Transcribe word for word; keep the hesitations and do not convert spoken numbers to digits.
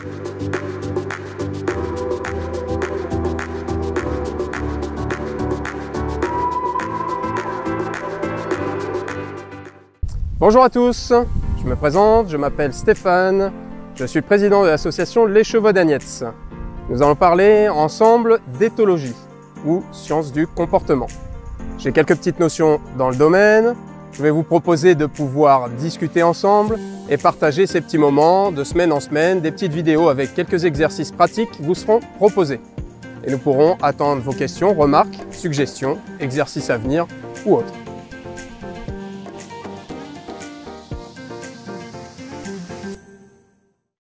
Bonjour à tous, je me présente, je m'appelle Stéphane, je suis le président de l'association Les Chevaux d'Agnetz. Nous allons parler ensemble d'éthologie ou sciences du comportement. J'ai quelques petites notions dans le domaine, je vais vous proposer de pouvoir discuter ensemble et partager ces petits moments de semaine en semaine, des petites vidéos avec quelques exercices pratiques qui vous seront proposés. Et nous pourrons attendre vos questions, remarques, suggestions, exercices à venir ou autres.